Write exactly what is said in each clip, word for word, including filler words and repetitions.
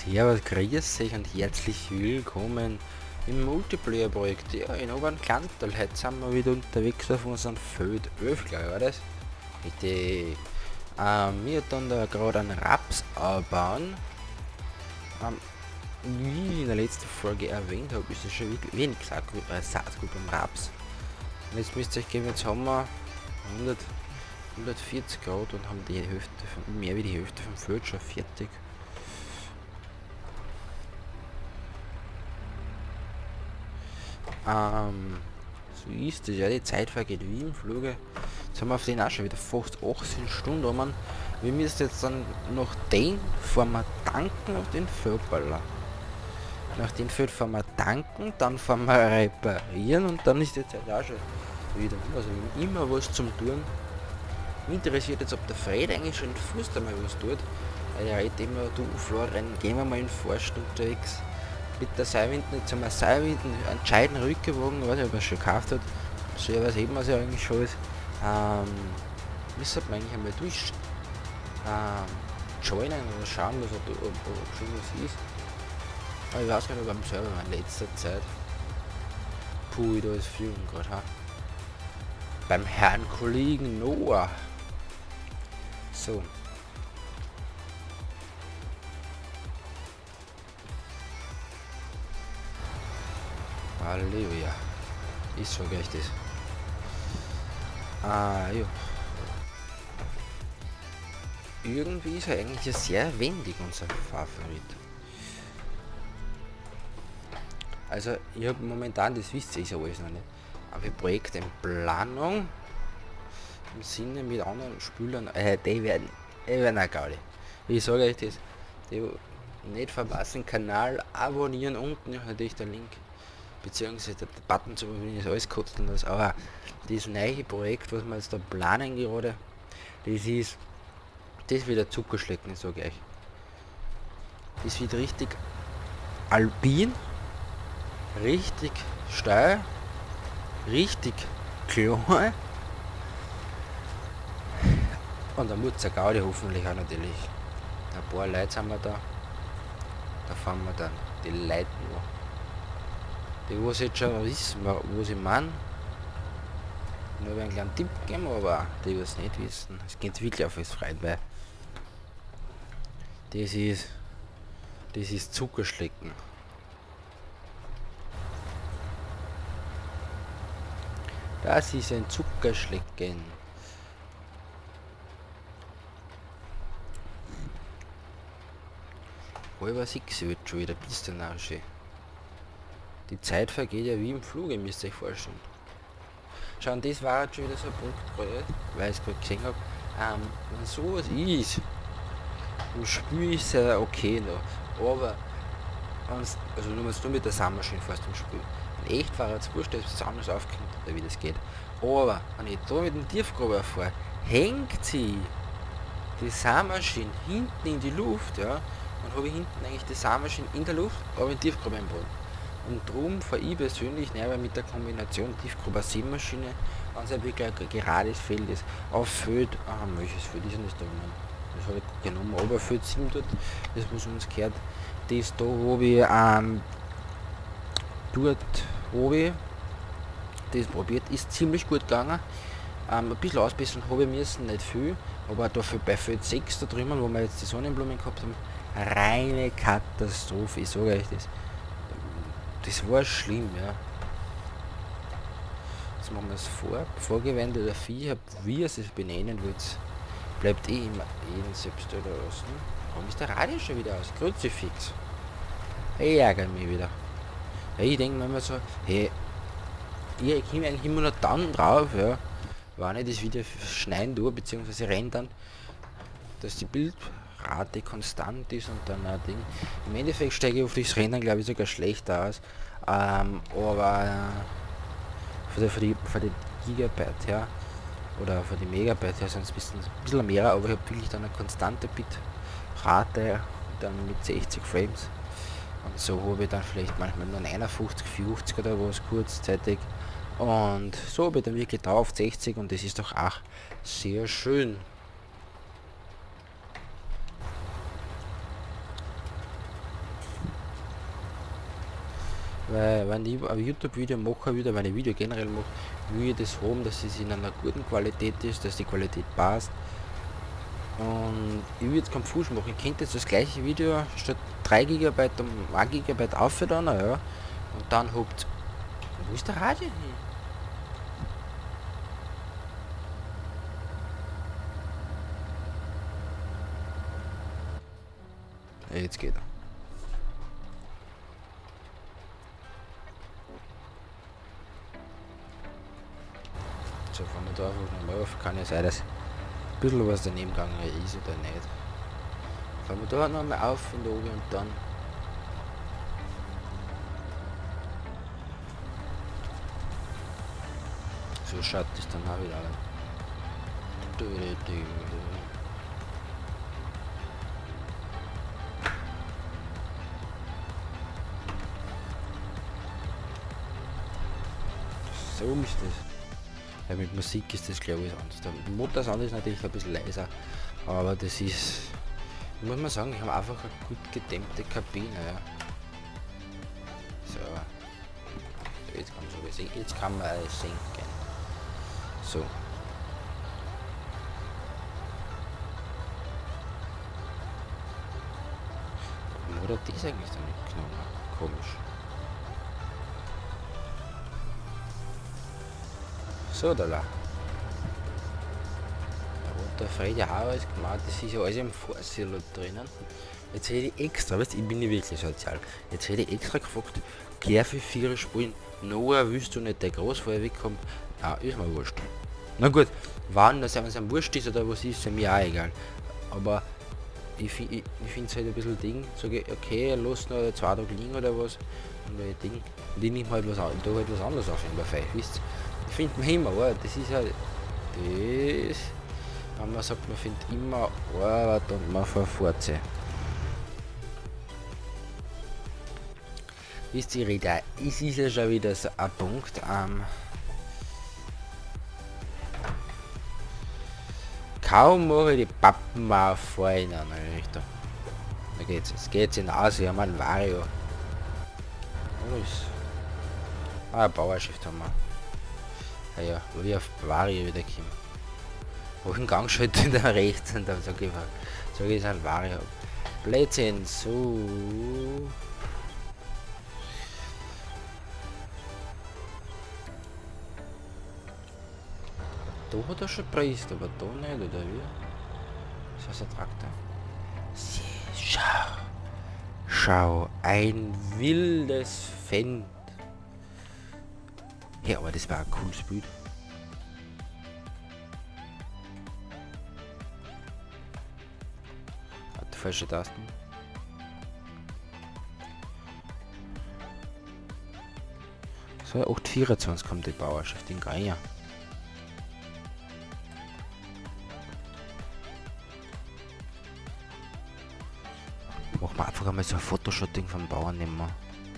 Servus, grüß euch und herzlich willkommen im Multiplayer-Projekt. Ja, in Obernklantal. Heute sind wir wieder unterwegs auf unserem Feld elf, glaube ich, war das? Bitte. Ähm, wir tun da gerade einen Raps anbauen. Ähm, wie ich in der letzten Folge erwähnt habe, ist es schon wirklich wenig Saatgut, äh, Saatgut beim Raps. Und jetzt müsst ihr euch geben, jetzt haben wir hundert, hundertvierzig Grad und haben die Hälfte von, mehr wie die Hälfte vom Feld schon fertig. Ähm, so ist es ja, die Zeit vergeht wie im Fluge. Jetzt haben wir auf den auch schon wieder fast achtzehn Stunden um. Wir müssen jetzt dann noch den fahren wir tanken auf den Feldballer. Nach dem Feld fahren wir tanken, dann fahren wir reparieren und dann ist die Zeit auch schon wieder. Also wir haben immer was zum tun. Mich interessiert jetzt, ob der Fred eigentlich schon in Fuß da mal was tut. Weil er redet immer, du Florian, gehen wir mal in Forst unterwegs. Mit der Seilwind, jetzt haben wir Seilwind, einen gescheiten Rückgewogen, weiß nicht, ob er es schon gekauft hat. So ja, was heben wir es ja eigentlich schon alles. Ähm, müssen wir eigentlich einmal durch ähm, joinen oder schauen, was er, ob, ob schon was ist. Aber ich weiß gar nicht, ob am Server war in letzter Zeit. Puh, da ist Führung gerade, ha. Beim Herrn Kollegen Noah. So. Halleluja. Ist so gleich das. Ah, ja. Irgendwie ist er eigentlich sehr wendig, unser Favorit. Also, ich habe momentan, das wisst ihr, ist ja alles noch nicht, aber Projekt in Planung. Im Sinne mit anderen Spielern, äh, die werden, die werden auch geil. Ich sage euch das. Die nicht verpassen, Kanal abonnieren, unten ist natürlich der Link. Beziehungsweise der Button zu überwinden ist alles kostenlos, aber das neue Projekt, was wir jetzt da planen gerade, das ist, das wird ein Zuckerschlecken, so gleich. Das wird richtig alpin, richtig steil, richtig klein und dann muss der Gaudi hoffentlich auch natürlich. Ein paar Leute sind wir da, da fahren wir dann die Leute noch. Die was jetzt schon wissen, was ich meine. Nur einen kleinen Tipp geben, aber die was nicht wissen, es geht wirklich auf das Freund, weil das ist das ist Zuckerschlecken. Das ist ein Zuckerschlecken. Halber sechs wird schon wieder, bis der Narsche. Die Zeit vergeht ja wie im Fluge, müsst ihr euch vorstellen. Schauen, das war jetzt schon wieder so ein Punkt, weil ich es gerade gesehen habe. Ähm, wenn sowas ist, im Spiel ist ja okay noch. Aber, wenn's, also nur wenn du mit der Sammmaschine fährst im Spiel. In echt war es wurscht, dass es anders aufkommt, oder wie das geht. Aber, wenn ich da mit dem Tiefgraber fahre, hängt sie die Sammmaschine hinten in die Luft, ja, und habe ich hinten eigentlich die Sammmaschine in der Luft, aber in Tiefgraber im Boden. Und darum fahre ich persönlich, ne, weil mit der Kombination Tiefgraber Sämaschine, wenn es ja wirklich ein gerades Feld ist, auf Feld, ah, welches Feld ist denn das da? Das habe ich genommen, aber Feld sieben dort, das was uns gehört, das da habe ich, ähm, dort habe ich das probiert, ist ziemlich gut gegangen. Ähm, ein bisschen ausbessern habe ich müssen, nicht viel, aber dafür bei Feld sechs da drüben, wo wir jetzt die Sonnenblumen gehabt haben, reine Katastrophe, ich sage euch das. Das war schlimm, ja. Jetzt machen wir es vor. Vorgewende oder Vieh, wie ihr es benennen wollt, bleibt eh immer jeden selbst überlassen. Warum ist der Radio schon wieder aus? Kruzifix. Hey, ärgert mich wieder. Hey, ich denke mir immer so, hey, ich komme eigentlich immer noch dann drauf, ja, wenn ich das Video schneiden tue, beziehungsweise rennen dann, dass die Bildrate konstant ist und dann ein Ding. Im Endeffekt steige ich auf das Rennen, glaube ich, sogar schlechter aus. Ähm, aber äh, für, die, für, die, für die Gigabyte her oder für die Megabyte her sind es ein bisschen, ein bisschen mehr, aber ich habe wirklich dann eine konstante Bitrate dann mit sechzig Frames. Und so habe ich dann vielleicht manchmal nur einundfünfzig, vierundfünfzig oder was kurzzeitig. Und so habe ich dann wirklich drauf sechzig und das ist doch auch sehr schön. Weil wenn ich ein YouTube-Video mache, wieder wenn ich Video generell mache, will ich das haben, dass es in einer guten Qualität ist, dass die Qualität passt. Und ich will jetzt keinen Fuß machen. Ich könnte jetzt das gleiche Video statt drei Gigabyte um ein Gigabyte aufladen, ja. Und dann habt. Wo ist der Radio hin? Ja, jetzt geht er. So, wenn man da einfach nochmal auf, kann ja sein, dass ein bisschen was daneben gegangen ist oder nicht. Fahren wir da nochmal auf und oben und dann. So schaut das dann auch wieder aus. So ist das. Ja, mit Musik ist das glaube ich anders. Der Motorsound ist natürlich ein bisschen leiser, aber das ist, muss man sagen, ich habe einfach eine gut gedämmte Kabine. Ja. So, jetzt kann man so jetzt kann man alles senken. So. Oder das eigentlich dann nicht genommen? Komisch. So, da la. Der Freddy Hauer ist gemacht, das ist ja alles im Vorsilo drinnen. Jetzt hätte ich extra, weißt du, ich bin nicht wirklich sozial. Jetzt hätte ich extra gefragt, gleich für vier Spulen. Noah, willst du nicht der Großfeuerweg kommt? Ja, ist mir wurscht. Na gut, wann das einem wurscht ist oder was ist, ist mir auch egal. Aber ich, ich, ich finde es halt ein bisschen Ding, sage ich, okay, lass noch zwei Tage liegen oder was. Und ich Ding. Und ich nehme halt was an, da halt was anderes auf in der Fei, wisst ihr? Ich finde man immer, oh, das ist halt das. Wenn man sagt, man findet immer Arbeit und man verfährt sie. Wisst ihr, Rita, es ist ja schon wieder so ein Punkt. Ähm, kaum mache ich die Pappen auf vor in eine Richtung. Da geht's. Es geht hinaus, wir haben ein Vario. Alles. Ah, ein Bauerschiff haben wir. Ah ja, wo wir auf Vario wieder kommen. Wo ich einen Gang schalte in der rechts und dann sage ich, sag ich, es ein Vario. Blödsinn, so. Da hat er schon Preis, aber da nicht, oder wie? Das ist ein Traktor. Schau. Schau, ein wildes Fendt. Ja, aber das war ein cooles Bild. Hat falsche Tasten. So, acht vierundzwanzig kommt die Bauerschaft in Geier. Machen wir einfach einmal so ein Fotoshooting vom Bauern nehmen wir.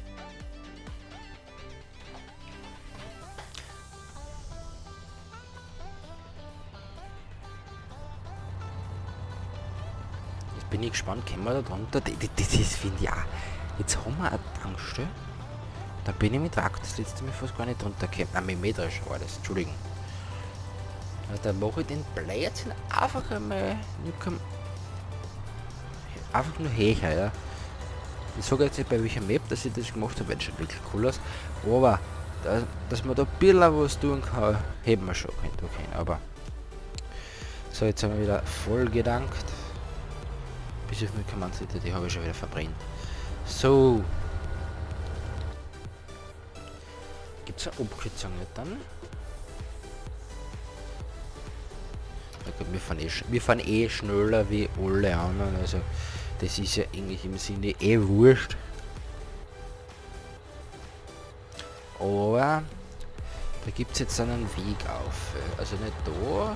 Jetzt bin ich gespannt, können wir da drunter? Das, das ist, finde ich auch. Jetzt haben wir eine Tankstelle. Da bin ich mit Traktor das letzte Mal fast gar nicht drunter gekommen. Nein, mit metrisch war das, Entschuldigung. Also da mache ich den Blödsinn einfach einmal. Einfach nur Hecher, ja. Ich sage jetzt nicht bei welcher Map, dass ich das gemacht habe, weil es schon wirklich cool aus. Aber, da, dass man da ein bisschen was tun kann, hätten wir schon können, okay, aber. So, jetzt haben wir wieder voll gedankt. Bis auf Milchkammernsliter, die habe ich schon wieder verbrennt. So. Gibt es eine Abkürzung nicht dann? Ja gut, wir fahren, eh, wir fahren eh schneller wie alle anderen, also das ist ja eigentlich im Sinne eh wurscht. Aber da gibt es jetzt einen Weg auf. Also nicht da.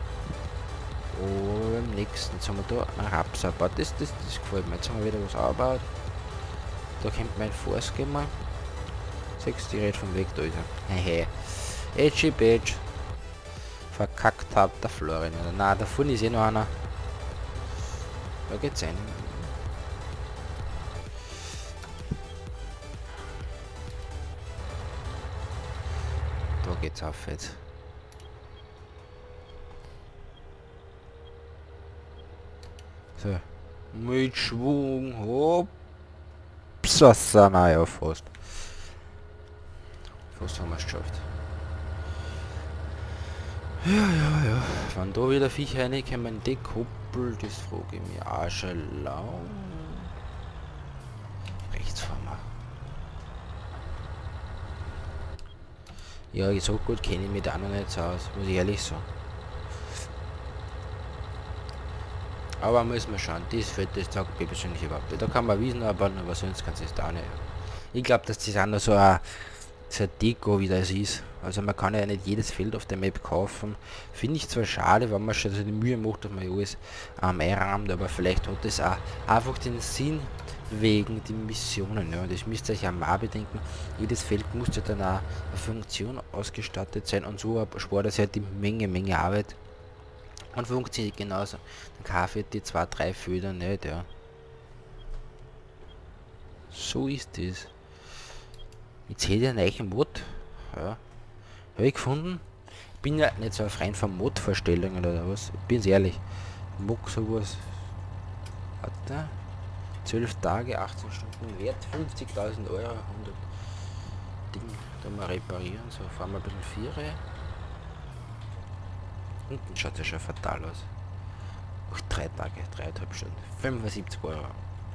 Aber beim nächsten. Jetzt haben wir da einen Raps abgebaut. Das, das, das gefällt mir. Jetzt haben wir wieder was aufgebaut. Da kommt mein Force gehen wir. Sechs direkt vom Weg da ist er. Hehe. Edgy Badge. Verkackt hat der Florian. Na, da vorne ist eh noch einer. Da geht's ein. geht's auf jetzt. So. Mit Schwung. Hopp. So, naja, fast. Fast haben wir es geschafft. Ja, ja, ja. Wenn da wieder Viecher reinkommen, die Kuppel, das frage ich mich auch schon lang. Rechts fahren wir. Ja, so gut kenne ich mich da noch nicht so aus, muss ich ehrlich sagen. Aber müssen wir schauen, das Feld, das sagt mir persönlich überhaupt nicht. Da kann man Wiesen abbauen, aber sonst kann es da nicht. Ich glaube, dass das auch noch so ein, so ein Deko, wie das ist. Also man kann ja nicht jedes Feld auf der Map kaufen. Finde ich zwar schade, wenn man schon so die Mühe macht, dass man alles ähm, einrahmt, aber vielleicht hat das auch einfach den Sinn wegen den Missionen. Ja. Das müsst ihr euch auch mal bedenken. Jedes Feld muss ja dann auch eine Funktion ausgestattet sein und so spart das halt die Menge, Menge Arbeit. Und funktioniert genauso. Dann kaufe ich die zwei, drei Felder nicht, ja. So ist das. Jetzt hätte ich einen neuen Mod. Ja. Habe ich gefunden. Bin ja nicht so ein Freund von Mod-Vorstellungen oder was. Bin ehrlich. Mag sowas. Warte. zwölf Tage, achtzehn Stunden Wert, fünfzigtausend Euro, hundert Ding. Da mal reparieren. So, fahren wir ein bisschen Viere. Unten schaut es ja schon fatal aus. Ach, drei Tage, dreieinhalb Stunden. fünfundsiebzig Euro.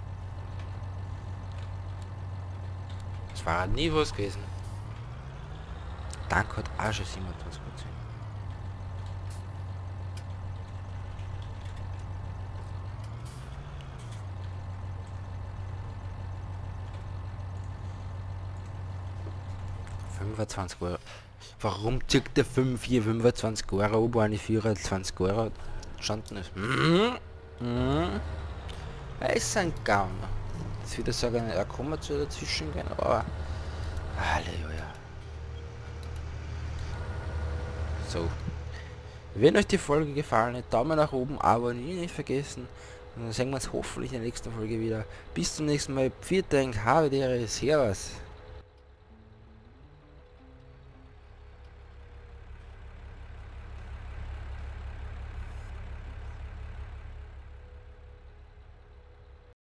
Das war nie was gewesen. Dank hat auch schon siebenundzwanzig Prozent. fünfundzwanzig Euro. Warum zieht der fünf hier fünfundzwanzig Euro, ob eine vierundzwanzig Euro gestanden ist? Mhm. Mhm. Er ist ein Gauner. Jetzt wieder sagen, er kann zu dazwischen gehen, aber Halleluja. So. Wenn euch die Folge gefallen hat, Daumen nach oben, abonnieren nicht vergessen. Und dann sehen wir uns hoffentlich in der nächsten Folge wieder. Bis zum nächsten Mal. Vielen Dank, habe die Ehre, Servus.